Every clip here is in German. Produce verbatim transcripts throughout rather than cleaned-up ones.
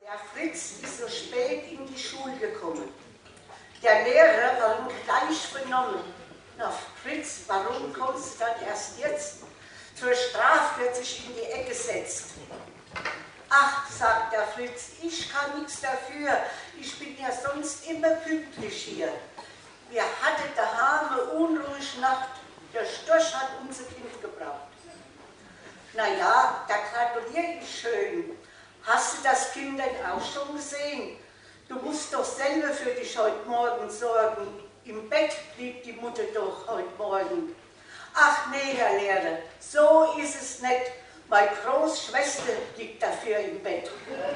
Der Fritz ist so spät in die Schule gekommen. Der Lehrer war ihm gleich benommen. Na Fritz, warum kommst du dann erst jetzt? Zur Strafe wird sich in die Ecke gesetzt. Ach, sagt der Fritz, ich kann nichts dafür. Ich bin ja sonst immer pünktlich hier. Wir hatten daheim eine unruhige Nacht. Der Storch hat unser Kind gebracht. Na ja, da gratuliere ich schön. Hast du das Kind denn auch schon gesehen? Du musst doch selber für dich heute Morgen sorgen. Im Bett blieb die Mutter doch heute Morgen. Ach nee, Herr Lehrer, so ist es nicht. Meine Großschwester liegt dafür im Bett.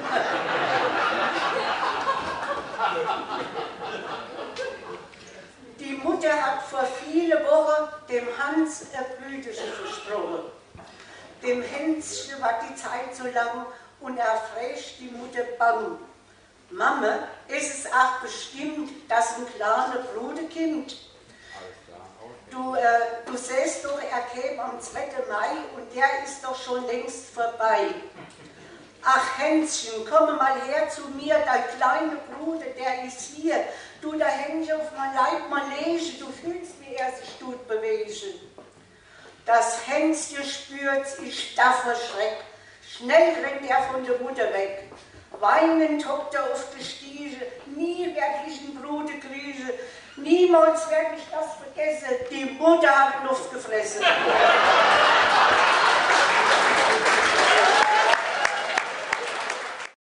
Die Mutter hat vor vielen Wochen dem Hans ein Blütchen versprochen. Dem Hänschen war die Zeit so lang und er fräst die Mutter bang. Mama, ist es auch bestimmt, dass ein kleines Bruderkind? Du, äh, du siehst doch, er käme am zweiten Mai und der ist doch schon längst vorbei. Ach Hänschen, komm mal her zu mir, dein kleiner Bruder, der ist hier. Du, da häng ich auf mein Leib mal lege, du fühlst, wie er sich tut bewegen. Das Hänschen spürt's, ich darf vor Schreck. Schnell rennt er von der Mutter weg. Weinend hockt er auf der Stiege, nie werd ich einen Bruder kriegen, niemals werd ich das vergessen, die Mutter hat Luft gefressen.